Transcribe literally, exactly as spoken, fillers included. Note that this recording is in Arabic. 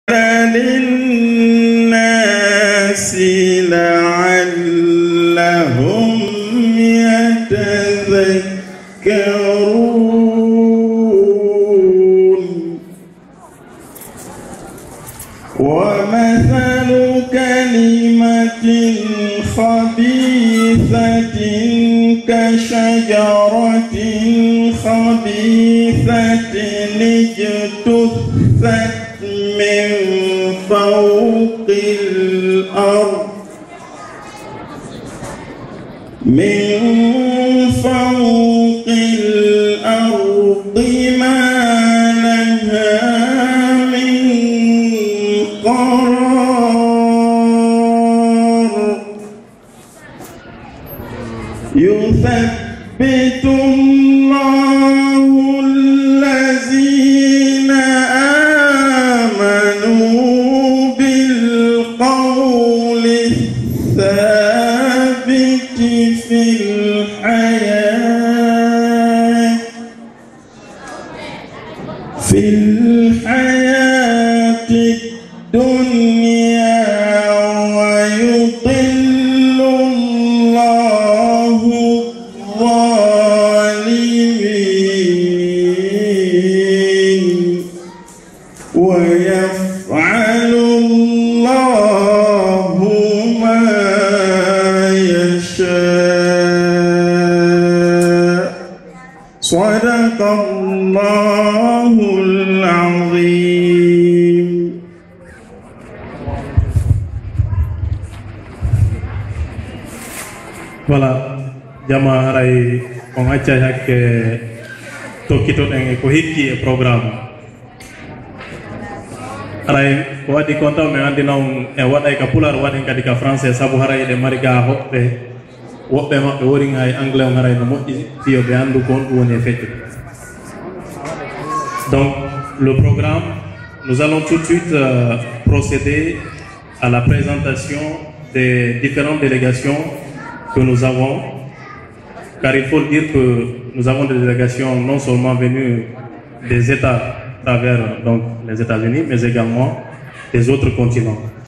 للناس لعلهم يتذكرون ومثل كلمة خبيثة كشجرة خبيثة اجتثت من فوق الأرض من فوق الأرض ما لها من قرار يثبت الله الذين آمنوا بالقول الثابت في الحياة في الحياة الدنيا ويضل الله الظالمين ويفعل الله ما يشاء صدق الله العظيم. Voilà, jama haray on acca hakke tokkitoɗen e ko hikki e programme haray ko waɗi kontaw min andina on e waɗay ka pular waɗen kadi ka français saabu haray ɗe mari ga hoɓɓe woɓɓe maɓɓe worin hay anglais on haray no moƴƴi fiyo ɓe andu ko on ɗum woni e fecce. Donc le programme, nous allons tout de suite euh, procéder à la présentation des différentes délégations que nous avons, car il faut dire que nous avons des délégations non seulement venues des États à travers donc, les États-Unis, mais également des autres continents.